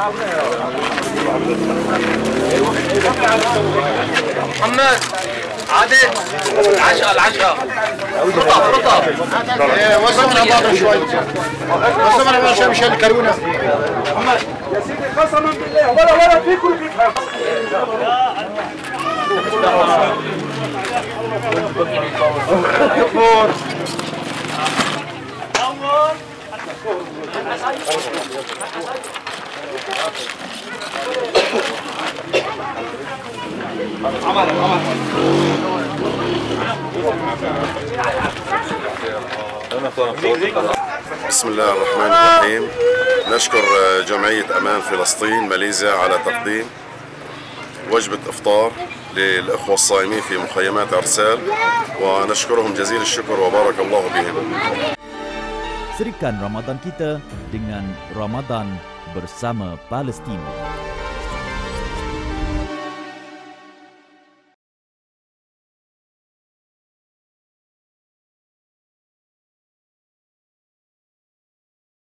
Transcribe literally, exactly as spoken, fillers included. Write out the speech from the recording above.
محمد عادل العشاء العشاء رطب رطب وسمنا بعض شوي وسمنا بعض شوي مشان الكرونه محمد يا سيدي قسما بالله ولا ولا فيكم بيفهم عمر عمر بسم الله الرحمن الرحيم. نشكر جمعية أمان فلسطين ماليزيا على تقديم وجبة إفطار للأخوة الصائمين في مخيمات أرسال، ونشكرهم جزيل الشكر وبارك الله بهم. Serikan Ramadan kita dengan Ramadan bersama Palestin.